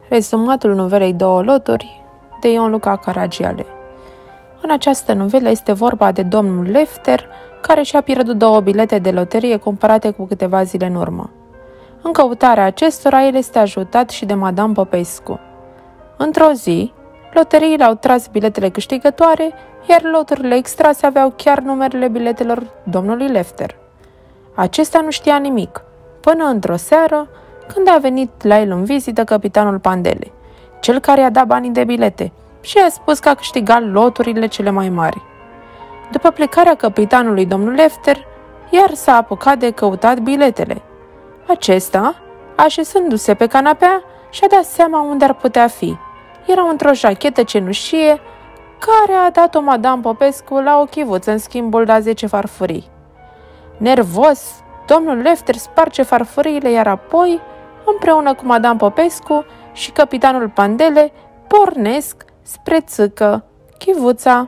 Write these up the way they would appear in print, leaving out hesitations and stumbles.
Rezumatul novelei Două loturi de Ion Luca Caragiale. În această novelă este vorba de domnul Lefter, care și-a pierdut 2 bilete de loterie cumpărate cu câteva zile în urmă. În căutarea acestora, el este ajutat și de Madame Popescu. Într-o zi, loteriile au tras biletele câștigătoare, iar loturile extrase aveau chiar numerele biletelor domnului Lefter. Acesta nu știa nimic, până într-o seară, când a venit la el în vizită capitanul Pandele, cel care i-a dat banii de bilete, și i-a spus că a câștigat loturile cele mai mari. După plecarea capitanului domnul Lefter, iar s-a apucat de căutat biletele. Acesta, așezându-se pe canapea, și-a dat seama unde ar putea fi. Erau într-o jachetă cenușie, care a dat-o Madame Popescu la o chivuță în schimbul de 10 farfurii. Nervos, domnul Lefter sparge farfuriile, iar apoi, împreună cu Madame Popescu și capitanul Pandele, pornesc spre țâcă, chivuța.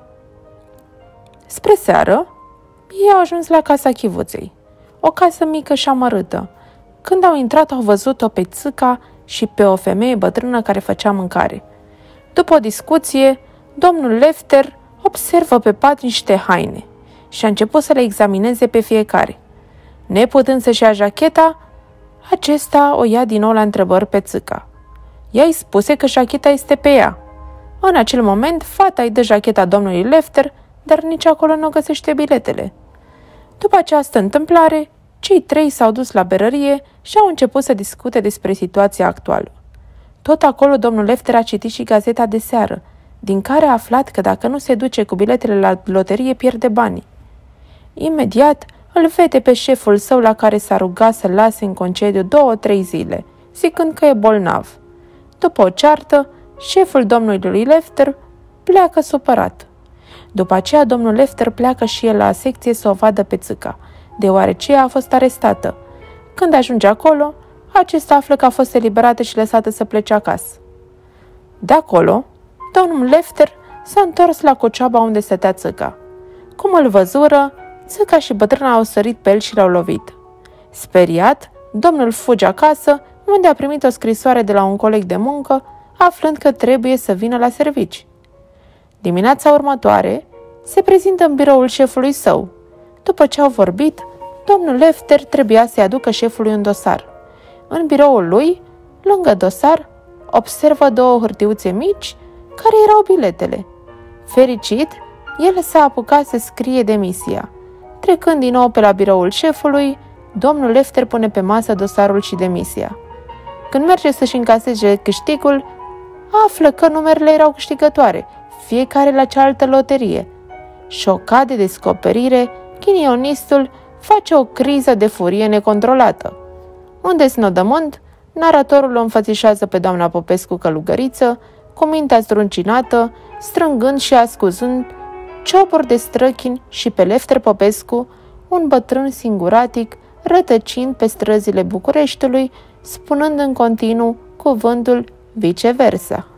Spre seară, ei au ajuns la casa chivuței, o casă mică și amărâtă. Când au intrat, au văzut-o pe țâca și pe o femeie bătrână care făcea mâncare. După o discuție, domnul Lefter observă pe pat niște haine și a început să le examineze pe fiecare. Neputând să-și ia jacheta, acesta o ia din nou la întrebări pe țâca. Ea îi spuse că jacheta este pe ea. În acel moment, fata îi dă jacheta domnului Lefter, dar nici acolo nu găsește biletele. După această întâmplare, cei 3 s-au dus la berărie și au început să discute despre situația actuală. Tot acolo, domnul Lefter a citit și gazeta de seară, din care a aflat că dacă nu se duce cu biletele la loterie, pierde banii. Imediat îl vede pe șeful său, la care s-a rugat să-l lase în concediu 2-3 zile, zicând că e bolnav. După o ceartă, șeful domnului Lefter pleacă supărat. După aceea, domnul Lefter pleacă și el la secție să o vadă pe țâca, deoarece ea a fost arestată. Când ajunge acolo, acesta află că a fost eliberată și lăsată să plece acasă. De acolo, domnul Lefter s-a întors la cocioaba unde stătea țâca. Cum îl văzură, țâca și bătrâna au sărit pe el și l-au lovit. Speriat, domnul fuge acasă, unde a primit o scrisoare de la un coleg de muncă, aflând că trebuie să vină la servici. Dimineața următoare, se prezintă în biroul șefului său. După ce au vorbit, domnul Lefter trebuia să-i aducă șefului un dosar. În biroul lui, lângă dosar, observă 2 hârtiuțe mici, care erau biletele. Fericit, el s-a apucat să scrie demisia. Trecând din nou pe la biroul șefului, domnul Lefter pune pe masă dosarul și demisia. Când merge să-și încaseze câștigul, află că numerele erau câștigătoare, fiecare la cealaltă loterie. Șocat de descoperire, ghinionistul face o criză de furie necontrolată. Un deznodământ, naratorul o înfățișează pe doamna Popescu călugăriță, cu mintea zdruncinată, strângând și ascuzând cioburi de străchini, și pe Lefter Popescu, un bătrân singuratic, rătăcind pe străzile Bucureștiului, spunând în continuu cuvântul viceversa.